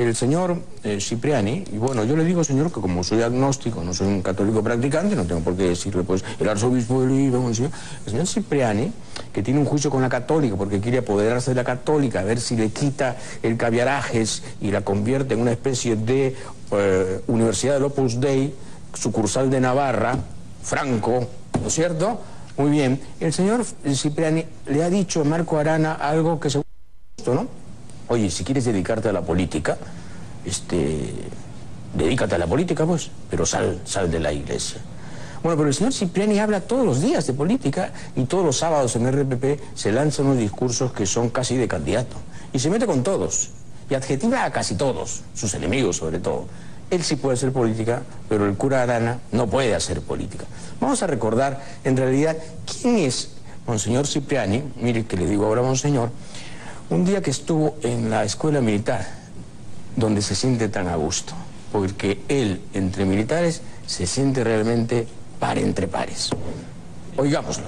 el señor Cipriani, y bueno, yo le digo, señor, que como soy agnóstico, no soy un católico practicante, no tengo por qué decirle, pues, el arzobispo de Lima, el señor Cipriani, que tiene un juicio con la católica, porque quiere apoderarse de la católica, a ver si le quita el caviarajes y la convierte en una especie de Universidad del Opus Dei, sucursal de Navarra, Franco, ¿no es cierto? Muy bien. El señor Cipriani le ha dicho a Marco Arana algo que seguro, ¿no? Oye, si quieres dedicarte a la política, dedícate a la política, pues, pero sal de la iglesia. Bueno, pero el señor Cipriani habla todos los días de política y todos los sábados en RPP se lanzan unos discursos que son casi de candidato. Y se mete con todos. Y adjetiva a casi todos, sus enemigos sobre todo. Él sí puede hacer política, pero el cura Arana no puede hacer política. Vamos a recordar, en realidad, quién es Monseñor Cipriani. Mire que le digo ahora Monseñor. Un día que estuvo en la escuela militar, donde se siente tan a gusto, porque él, entre militares, se siente realmente par entre pares. Oigámoslo.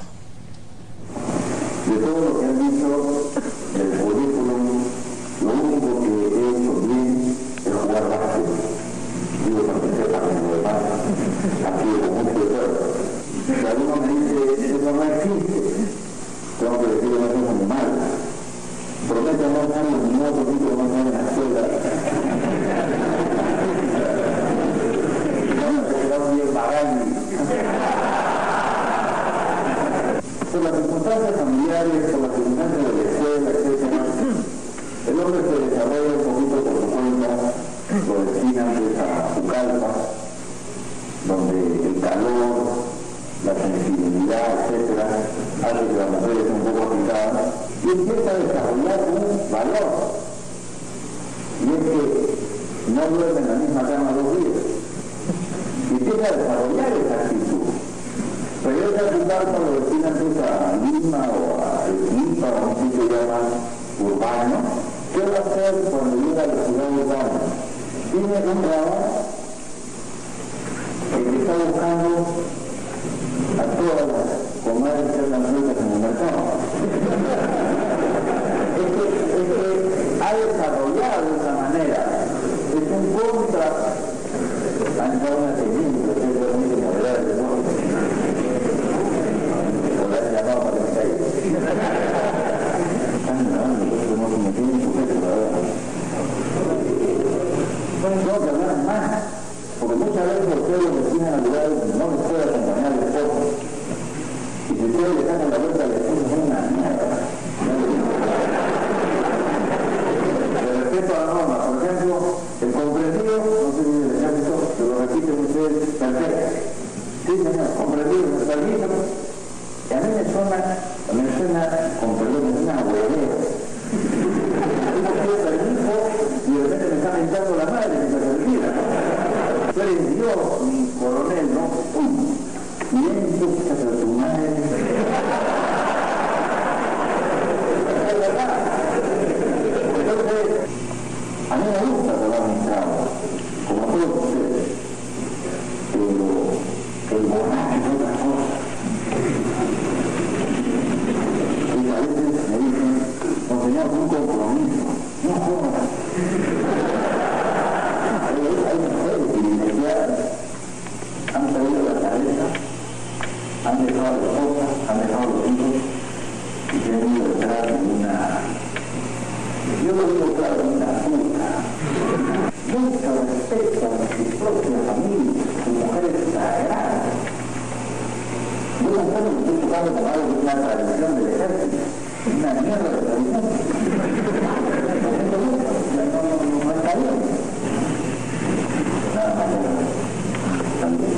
De todo lo que han dicho del currículum, lo único que he hecho bien es jugar básquet. Digo, pertenecer para lo demás, aquí con mucho esfuerzo. Si alguno me dice, eso no existe, tengo que decir una cosa muy mala. Prometo no estar en ningún otro tipo de manera en la escuela. No se quedaron bien pagando. Por las circunstancias familiares, por las circunstancias de la escuela, etc., el hombre se desarrolla un poquito por su cuenta, lo destinan a Pucallpa, donde el calor, la sensibilidad, etc., hace que la mujer esté un poco agitada y empieza a desarrollar un valor. Y es que no duerme en la misma cama 2 días. Y empieza a desarrollar esa actitud. Regresa a Pucallpa, lo destinan a Lima o a Arequipa o a un sitio ya más urbano. ¿Qué va a hacer cuando llega a la ciudad urbana? Tiene un trabajo que está buscando a todas las comadres que andan sueltas en el mercado. Ha desarrollado de esa manera. Es un contra. Han dado una técnica que es muy moderada, ¿no? O la han llamado para el país. Están grabando, pero no como tienen su jefe, ¿verdad? Bueno, tengo que hablar más, porque muchas veces ustedes los destinan a lugares donde no les puede acompañar el esposo. Y si ustedes le sacan la vuelta al esposo, es una mierda. Respecto a la norma, por ejemplo, el comprendido, no sé si el ejército, se lo repiten ustedes, perfecto. Sí, señor, comprendido, el permiso. Y a mí me suena, con perdón, es una huevera. Uno pide permiso y de repente me está mentando la madre que se retira. Tú eres Dios, mi coronel, ¿no? Bien, tú, pero tu madre. Es verdad. Entonces, a mí me gusta tomar mis tragos, como a todos ustedes, pero el borracho es otra cosa. Y a veces me dicen, Monseñor, un compromiso, no jodas. Hay mujeres privilegiadas, han salido de la cabeza, han dejado a la esposa, han dejado a los hijos y se han ido detrás de una... Yo lo digo claro, una puta. Nunca respeta a su propia familia, su mujer es sagrada. Yo no sé que estoy tocando con algo de una tradición del ejército, una mierda de tradición. No está bien. Nada más también.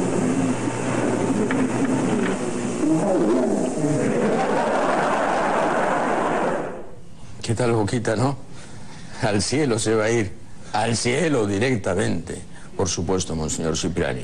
¿Qué tal, Boquita, no? Al cielo se va a ir. Al cielo directamente. Por supuesto, Monseñor Cipriani.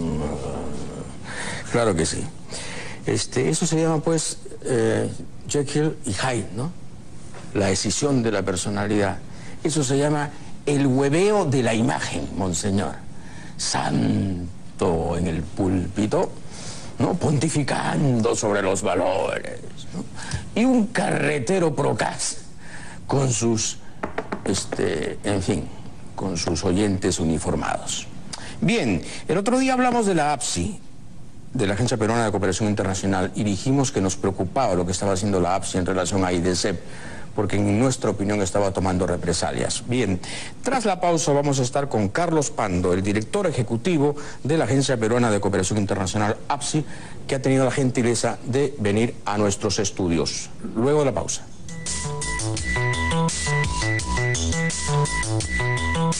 Claro que sí. Eso se llama, pues, Jekyll y Hyde, ¿no? La escisión de la personalidad. Eso se llama el hueveo de la imagen, Monseñor. Santo en el púlpito, ¿no? Pontificando sobre los valores, ¿no? Y un carretero procaz con sus, en fin, con sus oyentes uniformados. Bien, el otro día hablamos de la APSI, de la Agencia Peruana de Cooperación Internacional, y dijimos que nos preocupaba lo que estaba haciendo la APSI en relación a IDCEP, porque en nuestra opinión estaba tomando represalias. Bien, tras la pausa vamos a estar con Carlos Pando, el director ejecutivo de la Agencia Peruana de Cooperación Internacional, APSI, que ha tenido la gentileza de venir a nuestros estudios. Luego de la pausa.